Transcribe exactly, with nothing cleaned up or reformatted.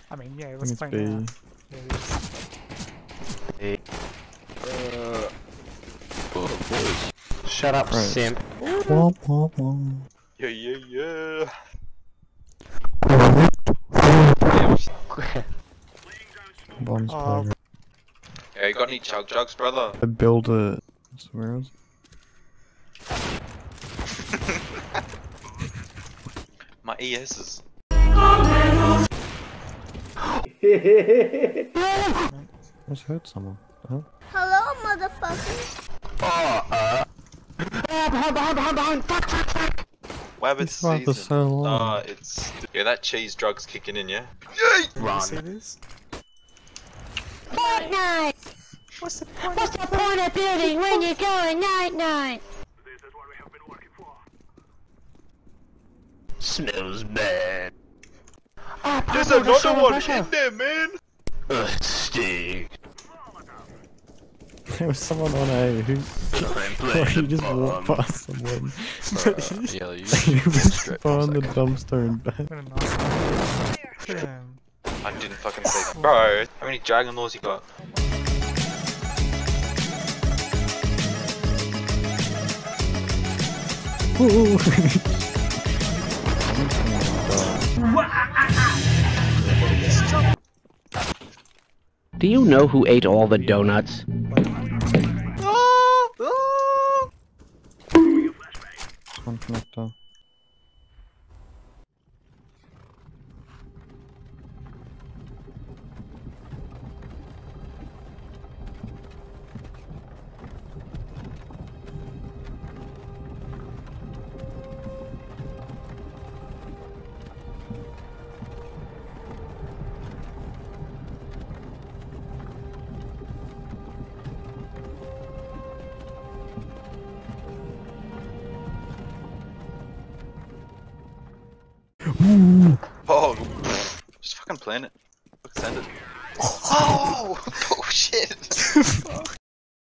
I mean, yeah, it I was think it's playing B. there. Yeah, it is. Uh, oh, boys. Shut up, Right. simp. Womp womp womp. Yeah, yeah, yeah. Bombs Oh, player. Yeah, you got any chug jugs, brother? I build a. Where else? My E Ss. Let's hurt someone. Huh? Hello, motherfucker. Oh, uh. Oh, behind, behind, behind, behind! Fuck, fuck, fuck! Wabbit This survived for season. so long. Nah, it's yeah. That cheese drug's kicking in, yeah. you Run. see this? Fortnite! What's the point? What's the point of building when you're going night-night? Smells bad. Oh, There's pressure, another pressure, one pressure. in there, man. Ugh, it stinks. There was someone on A who. I'm Or playing you the just walked bomb. past someone. Uh, yeah, you He was straight behind the past that dumpster and back. What a nice one. Damn. I didn't fucking say that. Bro, how many dragon laws you got? Ooh. Do you know who ate all the donuts? One connector. Oh, just fucking plan it. Send it. Oh, oh shit.